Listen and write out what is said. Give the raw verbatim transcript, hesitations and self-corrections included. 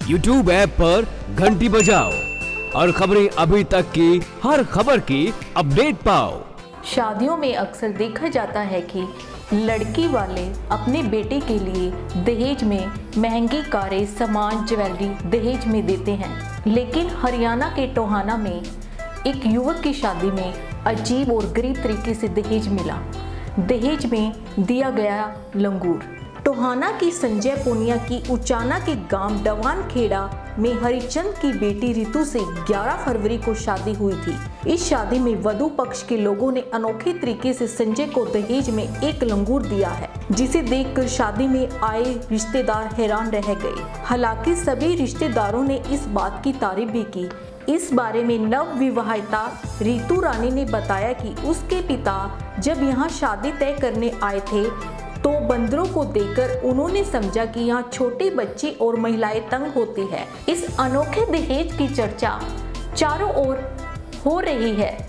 YouTube app पर घंटी बजाओ और खबरें अभी तक की हर खबर की अपडेट पाओ। शादियों में अक्सर देखा जाता है कि लड़की वाले अपने बेटे के लिए दहेज में महंगी कारें, सामान, ज्वेलरी दहेज में देते हैं। लेकिन हरियाणा के टोहाना में एक युवक की शादी में अजीब और गरीब तरीके से दहेज मिला। दहेज में दिया गया लंगूर। टोहाना की संजय पुनिया की उचाना के गांव डवान खेड़ा में हरिचंद की बेटी रितु से ग्यारह फरवरी को शादी हुई थी। इस शादी में वधू पक्ष के लोगों ने अनोखे तरीके से संजय को दहेज में एक लंगूर दिया है, जिसे देखकर शादी में आए रिश्तेदार हैरान रह गए। हालांकि सभी रिश्तेदारों ने इस बात की तारीफ भी की। इस बारे में नव विवाहिता रितु रानी ने बताया कि उसके पिता जब यहाँ शादी तय करने आए थे तो बंदरों को देखकर उन्होंने समझा कि यहाँ छोटे बच्चे और महिलाएं तंग होती है। इस अनोखे दहेज की चर्चा चारों ओर हो रही है।